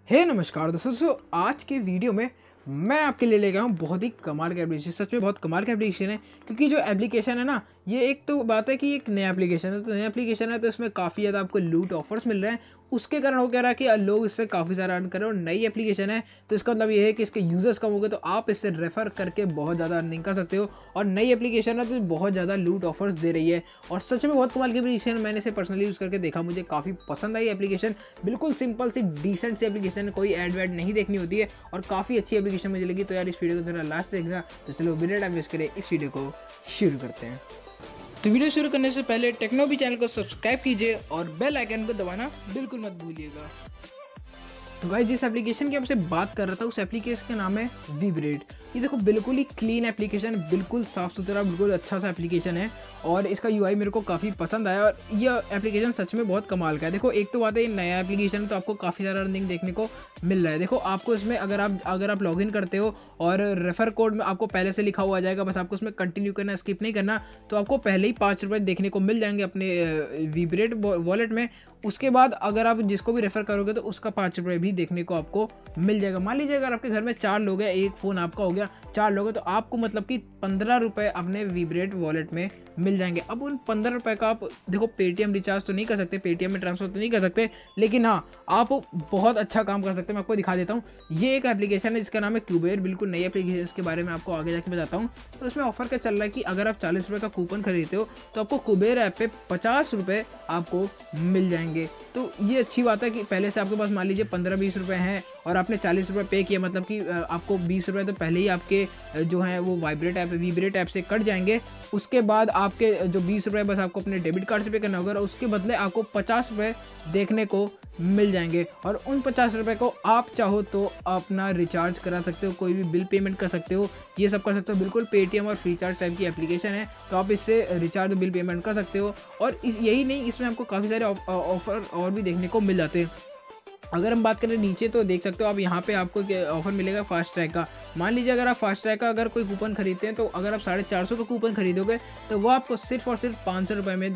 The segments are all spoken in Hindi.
हे नमस्कार दोस्तों। आज के वीडियो में मैं आपके लिए लेके आया हूँ बहुत ही कमाल का एप्लीकेशन। सच में बहुत कमाल का एप्लीकेशन है, क्योंकि जो एप्लीकेशन है ना, ये एक तो बात है कि एक नया एप्लीकेशन है, तो नया एप्लीकेशन है तो इसमें काफ़ी ज़्यादा आपको लूट ऑफर्स मिल रहे हैं। उसके कारण हो कह रहा है कि लोग इससे काफ़ी सारा अर्न कर रहे हैं, और नई एप्लीकेशन है तो इसका मतलब ये है कि इसके यूज़र्स कम हो गए, तो आप इससे रेफर करके बहुत ज़्यादा अर्निंग कर सकते हो। और नई एप्लीकेशन है तो बहुत ज़्यादा लूट ऑफर्स दे रही है, और सच में बहुत कमाल की एप्लीकेशन। मैंने इसे पर्सनली यूज़ करके देखा, मुझे काफ़ी पसंद आई एप्लीकेशन। बिल्कुल सिंपल सी डिसेंट सी एप्लीकेशन है, कोई एड वैड नहीं देखनी होती है, और काफ़ी अच्छी एप्लीकेशन मुझे लगी। तो यार इस वीडियो को थोड़ा लास्ट देखना। तो चलो बिना टाइम वेस्ट करें इस वीडियो को शुरू करते हैं। तो वीडियो शुरू करने से पहले टेक्नोबी चैनल को सब्सक्राइब कीजिए और बेल आइकन को दबाना बिल्कुल मत भूलिएगा। तो भाई जिस एप्लीकेशन की आपसे बात कर रहा था उस एप्लीकेशन का नाम है विब्रेट। ये देखो बिल्कुल ही क्लीन एप्लीकेशन, बिल्कुल साफ़ सुथरा, बिल्कुल अच्छा सा एप्लीकेशन है, और इसका यूआई मेरे को काफ़ी पसंद आया। और ये एप्लीकेशन सच में बहुत कमाल का है। देखो एक तो बात है, ये नया एप्लीकेशन तो आपको काफ़ी सारा अर्निंग देखने को मिल रहा है। देखो आपको इसमें अगर आप लॉगिन करते हो और रेफर कोड में आपको पहले से लिखा हुआ आ जाएगा, बस आपको उसमें कंटिन्यू करना, स्किप नहीं करना, तो आपको पहले ही 5 रुपये देखने को मिल जाएंगे अपने विब्रेट वॉलेट में। उसके बाद अगर आप जिसको भी रेफ़र करोगे तो उसका 5 रुपये भी देखने को आपको मिल जाएगा। मान लीजिए अगर आपके घर में 4 लोग हैं, एक फ़ोन आपका हो गया, 4 लोग हैं, तो आपको मतलब कि 15 रुपये अपने विब्रेट वॉलेट में मिल जाएंगे। अब उन 15 रुपये का आप देखो पेटीएम रिचार्ज तो नहीं कर सकते, पेटीएम में ट्रांसफर तो नहीं कर सकते, लेकिन हाँ आप बहुत अच्छा काम कर सकते हैं। मैं आपको दिखा देता हूँ। ये एक एप्लीकेशन है जिसका नाम है क्यूबर, बिल्कुल नई एप्लीकेशन। इसके बारे में आपको आगे जाके बताता हूँ। तो इसमें ऑफर क्या चल रहा है कि अगर आप 40 रुपये का कूपन खरीदते हो तो आपको कुबेर ऐप पे 50 रुपये आपको मिल जाएंगे। तो ये अच्छी बात है कि पहले से आपके पास मान लीजिए 15-20 रुपये हैं और आपने 40 रुपये पे किया, मतलब कि आपको 20 रुपये तो पहले ही आपके जो हैं वो विब्रेट ऐप से कट जाएंगे। उसके बाद आपके जो 20 रुपये बस आपको अपने डेबिट कार्ड से पे करना होगा, और उसके बदले आपको 50 रुपये देखने को मिल जाएंगे। और उन 50 रुपये को आप चाहो तो अपना रिचार्ज करा सकते हो, कोई भी बिल पेमेंट कर सकते हो, ये सब कर सकते हो। बिल्कुल पेटीएम और फ्रीचार्ज टाइप की एप्लीकेशन है, तो आप इससे रिचार्ज बिल पेमेंट कर सकते हो। और यही नहीं, इसमें आपको काफ़ी सारे ऑफर और भी देखने को मिल जाते हैं। अगर हम बात करें नीचे तो देख सकते हो आप, यहाँ पे आपको ऑफर मिलेगा फास्ट ट्रैक का। मान लीजिए अगर आप फास्ट ट्रैक का अगर कोई कूपन खरीदते हैं, तो अगर आप 450 का कूपन खरीदोगे तो वो आपको सिर्फ और सिर्फ 500 रुपये में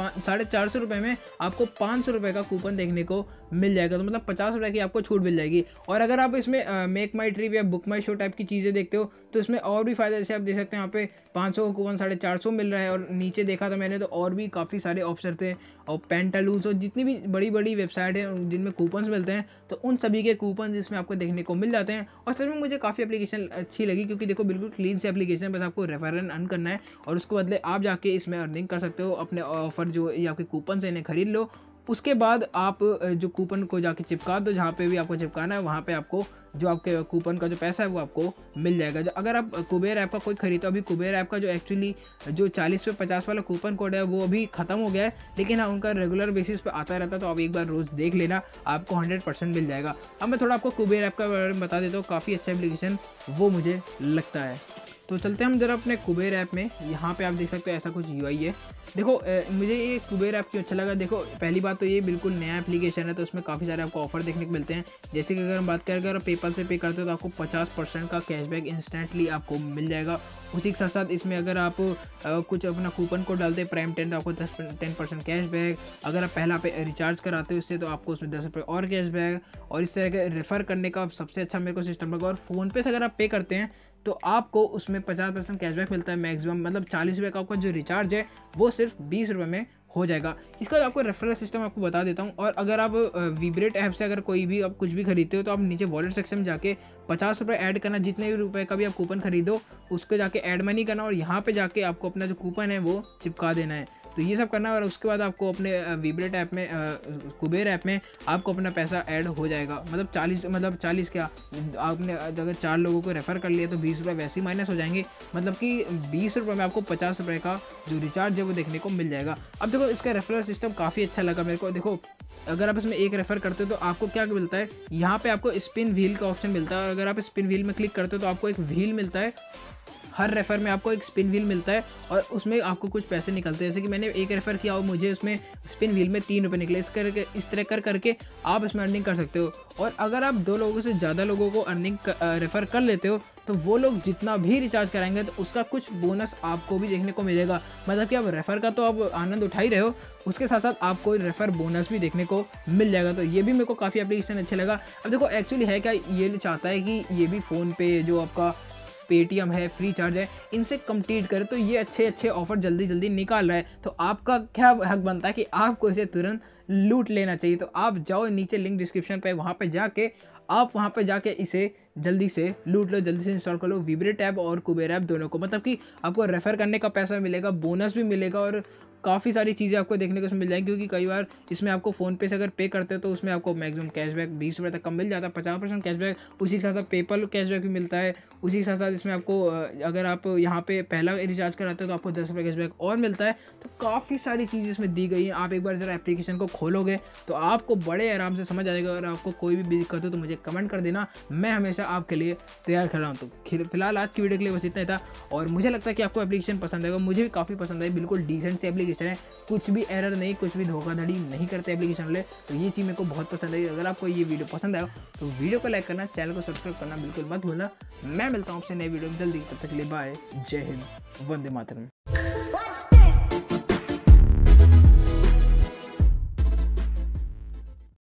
450 रुपये में आपको 500 रुपये का कूपन देखने को मिल जाएगा। तो मतलब 50 रुपये की आपको छूट मिल जाएगी। और अगर आप इसमें मेक माई ट्रिप या बुक माई शो टाइप की चीज़ें देखते हो तो इसमें और भी फ़ायदा, जैसे आप देख सकते हैं यहाँ पे 500 का कूपन 450 मिल रहा है। और नीचे देखा था मैंने तो और भी काफ़ी सारे ऑप्शन थे, और पेंटालूज और जितनी भी बड़ी बड़ी वेबसाइट हैं जिनमें कूपन्स मिलते हैं, तो उन सभी के कूपन इसमें आपको देखने को मिल जाते हैं। और सच में मुझे काफ़ी एप्लीकेशन अच्छी लगी, क्योंकि देखो बिल्कुल क्लीन सी एप्लीकेशन है, बस आपको रेफर एंड अर्न करना है, और उसके बदले आप जाके इसमें अर्निंग कर सकते हो। अपने ऑफर जो ये आपके कूपन से इन्हें खरीद लो, उसके बाद आप जो कूपन को जाके चिपका दो, जहाँ पे भी आपको चिपकाना है वहाँ पे आपको जो आपके कूपन का जो पैसा है वो आपको मिल जाएगा। जो अगर आप कुबेर ऐप का कोई खरीदो, अभी कुबेर ऐप का जो एक्चुअली जो 40 पे 50 वाला कूपन कोड है वो अभी ख़त्म हो गया है, लेकिन हाँ उनका रेगुलर बेसिस पे आता रहता है, तो आप एक बार रोज़ देख लेना, आपको 100% मिल जाएगा। अब मैं थोड़ा आपको कुबेर ऐप का बारे में बता देता हूँ, काफ़ी अच्छा एप्लीकेशन वो मुझे लगता है। तो चलते हैं हम जरा अपने कुबेर ऐप में। यहाँ पे आप देख सकते हो ऐसा कुछ यूआई है। देखो मुझे ये कुबेर ऐप क्यों अच्छा लगा, देखो पहली बात तो ये बिल्कुल नया एप्लीकेशन है, तो उसमें काफ़ी सारे आपको ऑफर देखने को मिलते हैं। जैसे कि अगर हम बात करें, अगर आप पेपल से पे करते हो तो आपको 50% का कैशबैक इंस्टेंटली आपको मिल जाएगा। उसी के साथ साथ इसमें अगर आप कुछ अपना कूपन कोड डालते हैं प्राइम 10 तो आपको 10% कैशबैक। अगर आप पहला पे रिचार्ज कराते हो इससे तो आपको उसमें 10 रुपये और कैशबैक। और इस तरह के रेफ़र करने का सबसे अच्छा मेरे को सिस्टम लगा। और फ़ोनपे से अगर आप पे करते हैं तो आपको उसमें 50% कैशबैक मिलता है मैक्सिमम, मतलब 40 रुपये का आपका जो रिचार्ज है वो सिर्फ 20 रुपये में हो जाएगा। इसका आपको रेफरल सिस्टम आपको बता देता हूँ। और अगर आप विब्रेट ऐप से अगर कोई भी आप कुछ भी खरीदते हो तो आप नीचे वॉलेट सेक्शन में जाके 50 रुपये ऐड करना, जितने भी रुपए का भी आप कूपन खरीदो उसको जाके ऐड मनी करना, और यहाँ पे जाके आपको अपना जो कूपन है वो चिपका देना है। तो ये सब करना है, और उसके बाद आपको अपने विब्रेट ऐप में कुबेर ऐप में आपको अपना पैसा ऐड हो जाएगा। मतलब 40 क्या, आपने अगर 4 लोगों को रेफ़र कर लिया तो 20 रुपये वैसे ही माइनस हो जाएंगे, मतलब कि 20 रुपये में आपको 50 रुपये का जो रिचार्ज है वो देखने को मिल जाएगा। अब देखो इसका रेफरल सिस्टम काफ़ी अच्छा लगा मेरे को। देखो अगर आप इसमें एक रेफ़र करते हो तो आपको क्या मिलता है, यहाँ पे आपको स्पिन व्हील का ऑप्शन मिलता है। और अगर आप स्पिन व्हील में क्लिक करते हो तो आपको एक व्हील मिलता है, हर रेफ़र में आपको एक स्पिन व्हील मिलता है और उसमें आपको कुछ पैसे निकलते हैं। जैसे कि मैंने एक रेफ़र किया और मुझे उसमें स्पिन व्हील में 3 रुपये निकले। इस तरह करके आप इसमें अर्निंग कर सकते हो। और अगर आप 2 लोगों से ज़्यादा लोगों को रेफ़र कर लेते हो तो वो लोग जितना भी रिचार्ज कराएंगे तो उसका कुछ बोनस आपको भी देखने को मिलेगा। मतलब कि आप रेफ़र का तो आप आनंद उठा ही रहे हो, उसके साथ साथ आपको रेफ़र बोनस भी देखने को मिल जाएगा। तो ये भी मेरे को काफ़ी एप्लीकेशन अच्छा लगा। अब देखो एक्चुअली है क्या, ये चाहता है कि ये भी फ़ोन पे जो आपका पेटीएम है, फ्री चार्ज है, इनसे कम्पीट करे। तो ये अच्छे ऑफर जल्दी निकाल रहा है। तो आपका क्या हक बनता है कि आपको इसे तुरंत लूट लेना चाहिए। तो आप जाओ नीचे लिंक डिस्क्रिप्शन पे, वहाँ पे जाके इसे जल्दी से लूट लो, जल्दी से इंस्टॉल कर लो विब्रेट ऐप और कुबेर ऐप दोनों को। मतलब कि आपको रेफ़र करने का पैसा मिलेगा, बोनस भी मिलेगा और काफ़ी सारी चीज़ें आपको देखने को मिल जाएंगी। क्योंकि कई बार इसमें आपको फ़ोनपे से अगर पे करते हो तो उसमें आपको मैक्सिमम कैशबैक 20 रुपये तक कम मिल जाता है, 50% कैशबैक। उसी के साथ साथ पेपल कैशबैक भी मिलता है। उसी के साथ साथ इसमें आपको अगर आप यहाँ पे पहला रिचार्ज कराते हो तो आपको 10 रुपये कैशबैक और मिलता है। तो काफ़ी सारी चीज़ इसमें दी गई हैं। आप एक बार ज़रा एप्लीकेशन को खोलोगे तो आपको बड़े आराम से समझ आ जाएगा। और आपको कोई भी दिक्कत हो तो मुझे कमेंट कर देना, मैं हमेशा आपके लिए तैयार खड़ा हूँ। तो फिलहाल आज की वीडियो के लिए बस इतना ही था और मुझे लगता है कि आपको एप्लीकेशन पसंद आएगा। मुझे भी काफ़ी पसंद आई, बिल्कुल डिसेंट सी एप्लीकेशन है, कुछ भी एरर नहीं, कुछ भी धोखाधड़ी नहीं करते एप्लीकेशन वाले। तो ये चीज़ मेरे को बहुत पसंद आई। अगर आपको ये वीडियो पसंद आया तो वीडियो को लाइक करना, चैनल को सब्सक्राइब करना बिल्कुल मत भूलना। मैं मिलता हूँ आपसे नए वीडियो में जल्दी, तब तक के लिए बाय, जय हिंद, वंदे मातरम।